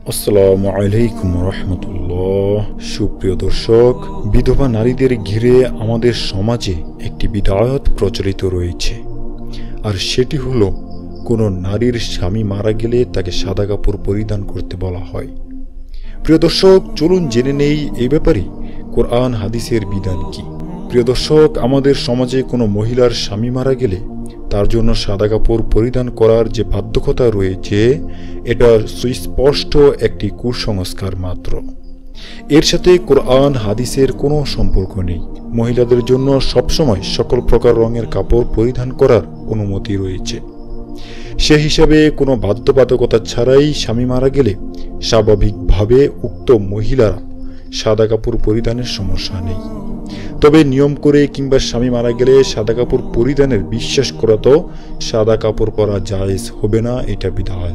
আসসালামু আলাইকুম রহমতুল্লাহ। সুপ্রিয় দর্শক, বিধবা নারীদের ঘিরে আমাদের সমাজে একটি বিধায়ত প্রচলিত রয়েছে, আর সেটি হলো কোনো নারীর স্বামী মারা গেলে তাকে সাদা কাপড় পরিধান করতে বলা হয়। প্রিয় দর্শক, চলুন জেনে নেই এই ব্যাপারে কোরআন হাদিসের বিধান কি। প্রিয় দর্শক, আমাদের সমাজে কোনো মহিলার স্বামী মারা গেলে তার জন্য সাদা কাপড় পরিধান করার যে বাধ্যকতা রয়েছে, এটা সুস্পষ্ট একটি কুসংস্কার মাত্র। এর সাথে কোরআন হাদিসের কোনো সম্পর্ক নেই। মহিলাদের জন্য সবসময় সকল প্রকার রঙের কাপড় পরিধান করার অনুমতি রয়েছে। সে হিসাবে কোনো বাধ্যবাধকতা ছাড়াই স্বামী মারা গেলে স্বাভাবিকভাবে উক্ত মহিলারা সাদা কাপড় পরিধানের সমস্যা নেই। তবে নিয়ম করে কিংবা স্বামী মারা গেলে সাদা কাপড় পরিধানের বিশ্বাস করা তো সাদা কাপড় পরা জায়েজ হবে না, এটা বিধায়।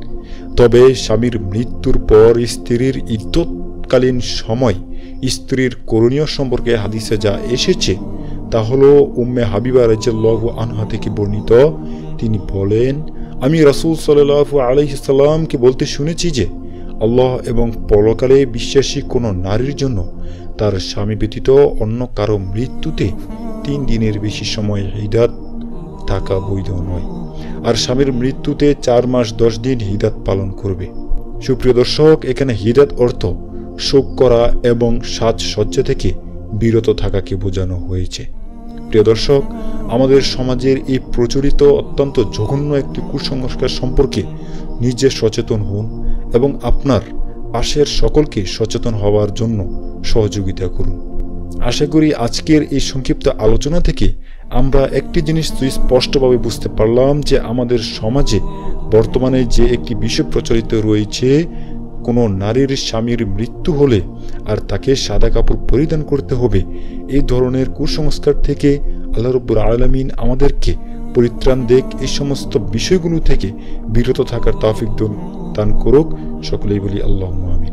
তবে স্বামীর মৃত্যুর পর স্ত্রীর ইদ্যতকালীন সময় স্ত্রীর করণীয় সম্পর্কে হাদিসে যা এসেছে তা হলো উম্মে হাবিবা রাদিয়াল্লাহু আনহা থেকে বর্ণিত। তিনি বলেন, আমি রাসূল সাল্লাল্লাহু আলাইহি সাল্লামকে বলতে শুনেছি যে আল্লাহ এবং পরকালে বিশ্বাসী কোনো নারীর জন্য তার স্বামী ব্যতীত অন্য কারো মৃত্যুতে 3 দিনের বেশি সময় ইদ্যত থাকা বৈধ নয়, আর স্বামীর মৃত্যুতে 4 মাস 10 দিন ইদ্যত পালন করবে। সুপ্রিয় দর্শক, এখানে ইদ্যত অর্থ শোক করা এবং সাজসজ্জা থেকে বিরত থাকাকে বোঝানো হয়েছে। প্রিয় দর্শক, আমাদের সমাজের এই প্রচলিত অত্যন্ত জঘন্য একটি কুসংস্কার সম্পর্কে নিজে সচেতন হন এবং আপনার পাশের সকলকে সচেতন হওয়ার জন্য সহযোগিতা করুন। আশা করি আজকের এই সংক্ষিপ্ত আলোচনা থেকে আমরা একটি জিনিস সুস্পষ্টভাবে বুঝতে পারলাম যে আমাদের সমাজে বর্তমানে যে একটি বিষয় প্রচলিত রয়েছে, কোনো নারীর স্বামীর মৃত্যু হলে আর তাকে সাদা কাপড় পরিধান করতে হবে, এই ধরনের কুসংস্কার থেকে আল্লাহ রাব্বুল আলামিন আমাদেরকে পরিত্রাণ দেখ, এই সমস্ত বিষয়গুলো থেকে বিরত থাকার তৌফিক দান করুক। সকলেই বলি আল্লাহুম্মা আমিন।